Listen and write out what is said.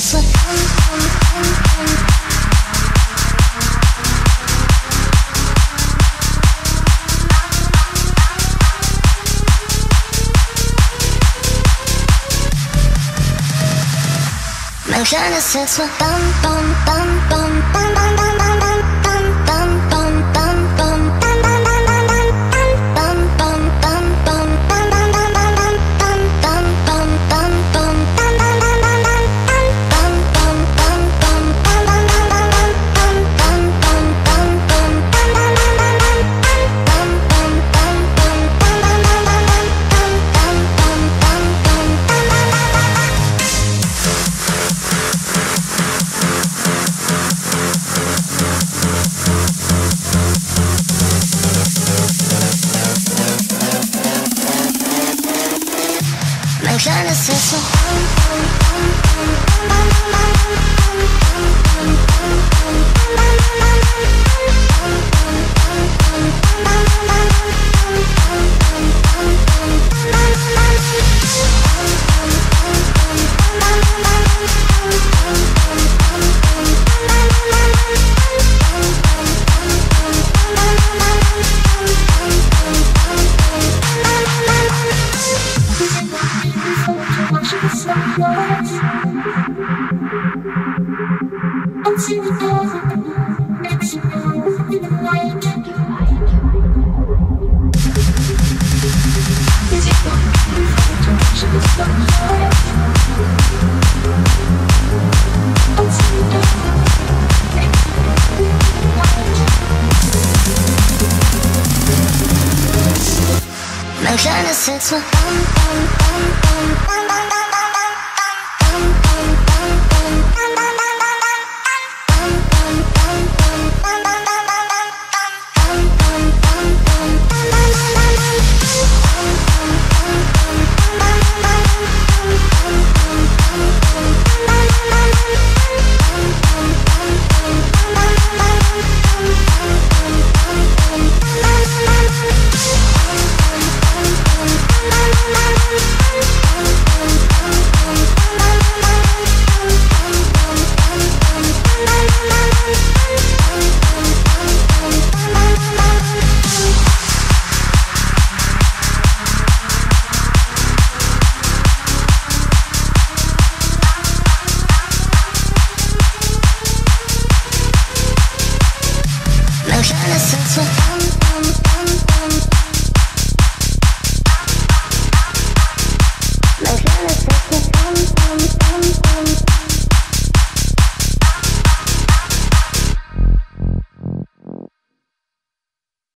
sex with mein kleines Herz macht bam, bam, bam, bam, bam, bam, bam, bam, bam, bam, bam, bam, bam, bam, bam, bam, mein kleines Herz macht mein kleines Herz macht bam, bam, bam, bam, bam, bam. Mein kleines Herz macht